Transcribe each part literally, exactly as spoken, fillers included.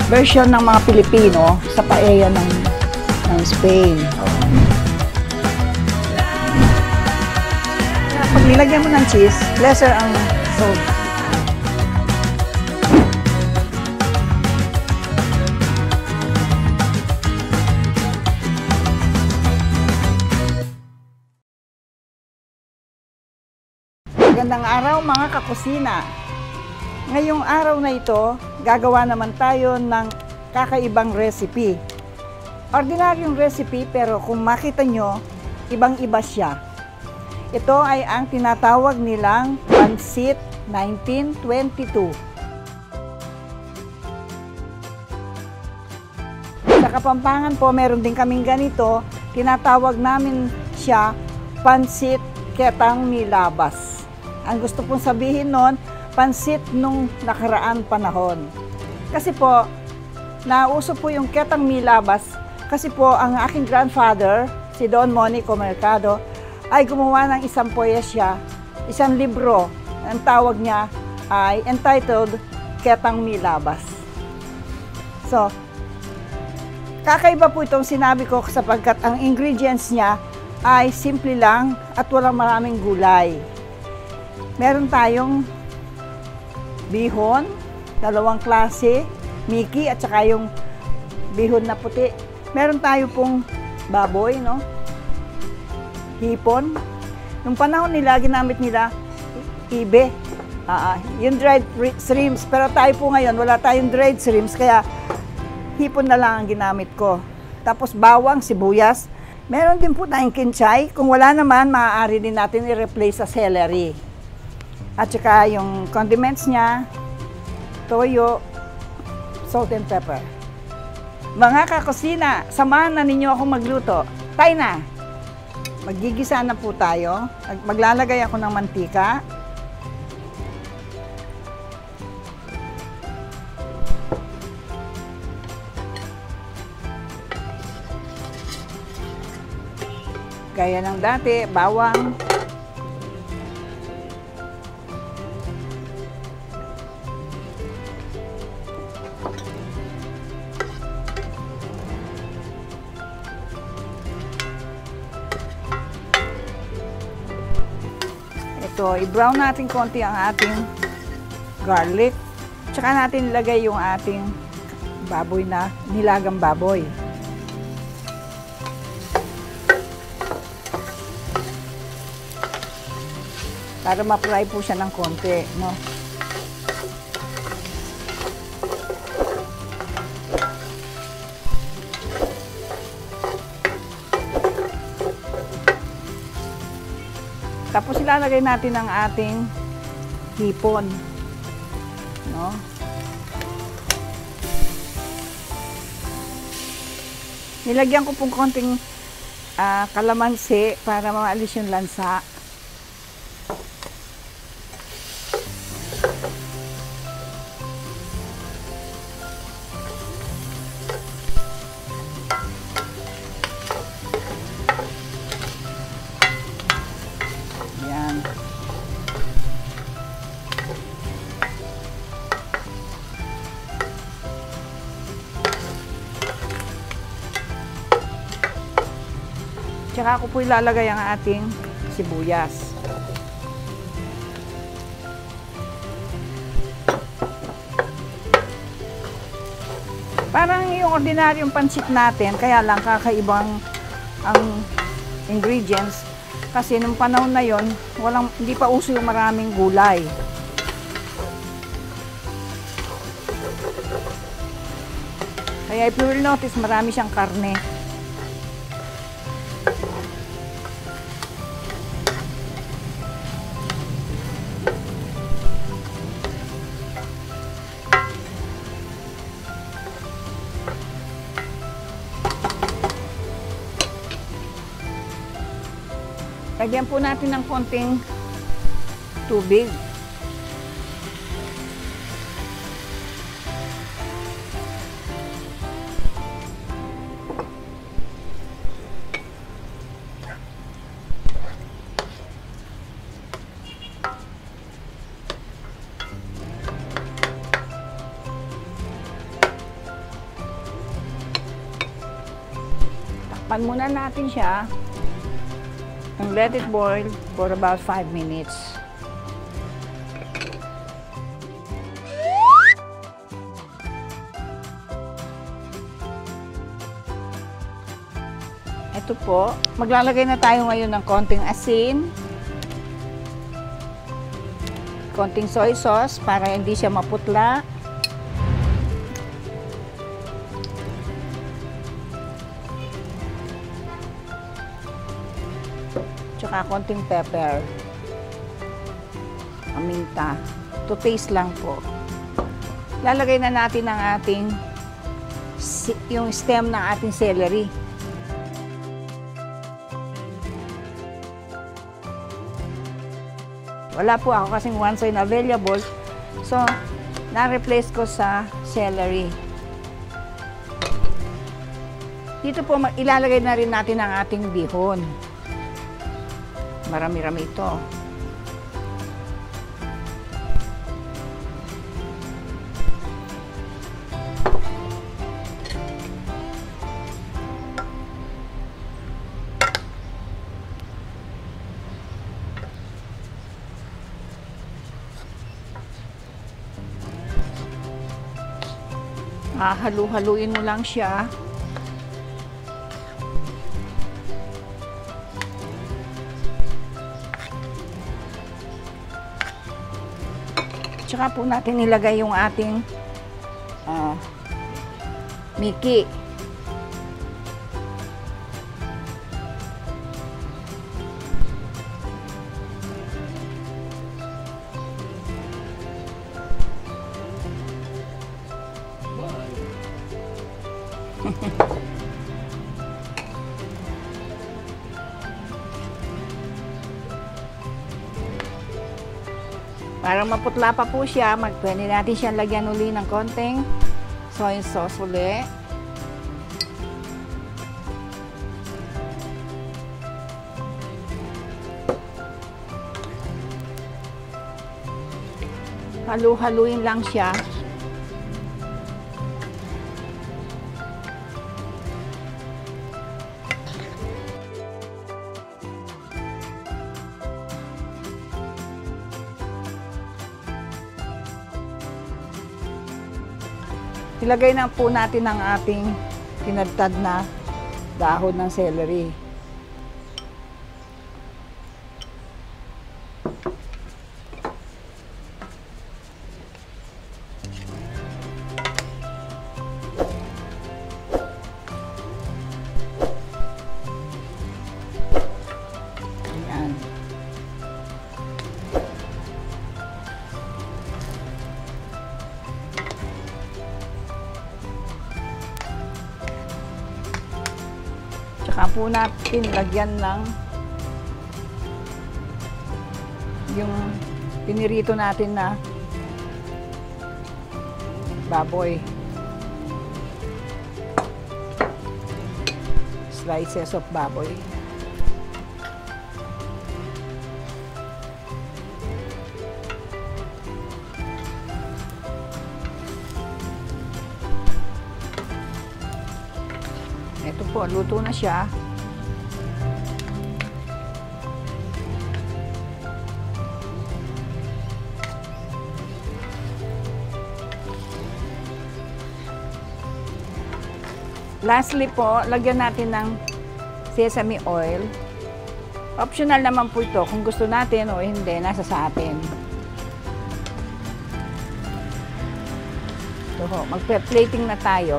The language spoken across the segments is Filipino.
version ng mga Pilipino sa paella ng, ng Spain. Pag nilagyan mo ng cheese, lesser ang salt. Magandang araw mga kakusina! Ngayong araw na ito, gagawa naman tayo ng kakaibang recipe. Ordinaryong recipe pero kung makita nyo, ibang-iba siya. Ito ay ang tinatawag nilang Pancit nineteen twenty-two. Sa Kapampangan po, meron din kaming ganito. Tinatawag namin siya Pancit Ketang Milabas. Ang gusto pong sabihin nun, pansit nung nakaraan panahon. Kasi po, nauso po yung Ketang Milabas kasi po ang aking grandfather, si Don Monico Mercado, ay gumawa ng isang poesya, isang libro. Ang tawag niya ay entitled Ketang Milabas. So, kakaiba po itong sinabi ko sapagkat ang ingredients niya ay simple lang at walang maraming gulay. Meron tayong bihon, dalawang klase, Mickey at saka yung bihon na puti. Meron tayo pong baboy, no? Hipon. Nung panahon nila, ginamit nila ibe. Uh, yung dried shrimps. Pero tayo po ngayon, wala tayong dried shrimps, kaya hipon na lang ang ginamit ko. Tapos bawang, sibuyas. Meron din po tayong kinchay. Kung wala naman, maaari din natin i-replace sa celery. At saka yung condiments niya, toyo, salt and pepper. Mga kakusina, samahan na ninyo akong magluto. Tayo na! Magigisa na po tayo. Maglalagay ako ng mantika. Gaya ng dati, bawang. Ito, i-brown natin konti ang ating garlic. Tsaka natin ilagay yung ating baboy na nilagang baboy. Para ma-fry po siya ng konti, no? Tapos ilalagay natin ang ating hipon, no? Nilagyan ko pong konting uh, kalamansi para maalis yung lansa. Tsaka ako po ilalagay ang ating sibuyas. Parang yung ordinaryong pansit natin, kaya lang kakaibang ang ingredients. Kasi nung panahon na yon, walang, hindi pa uso yung maraming gulay. Kaya if you will notice, marami siyang karne. Lagyan po natin ng konting tubig. Takpan muna natin siya and let it boil for about five minutes. Ito po, maglalagay na tayo ngayon ng konting asin, konting soy sauce para hindi siya maputla, tsaka konting pepper, paminta, to taste lang po. Lalagay na natin ang ating yung stem ng ating celery. Wala po ako kasing one side available. So, na-replace ko sa celery. Dito po, ilalagay na rin natin ang ating bihon. Marami-rami ito. Ah, halu-haluin mo lang siya. Tsaka po natin nilagay yung ating uh, miki. Parang maputla pa po siya, magpwede natin siyang lagyan uli ng konting soy sauce uli. Halu-haluin lang siya. Ilagay na po natin ang ating tinadtad na dahon ng celery. Ayan. Tsaka po natin lagyan ng yung pinirito natin na baboy. Slices of baboy. Ito po, luto na siya. Lastly po, lagyan natin ng sesame oil. Optional naman po ito. Kung gusto natin o hindi, nasa sa atin. Ito ho, magpe-plating na tayo.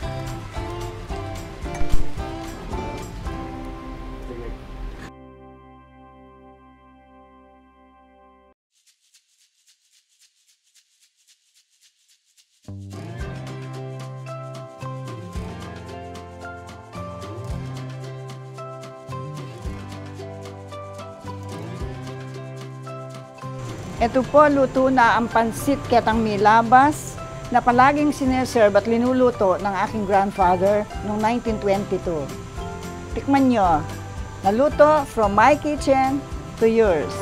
Ito po, luto na ang pansit ketang milabas na palaging sineserve at linuluto ng aking grandfather noong nineteen twenty-two. Tikman nyo. Naluto from my kitchen to yours.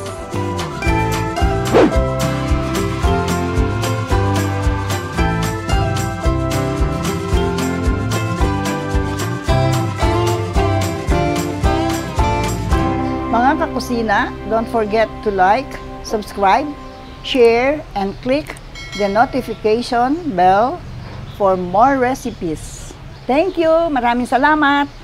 kusina. Don't forget to like, subscribe, share, and click the notification bell for more recipes. Thank you! Maraming salamat!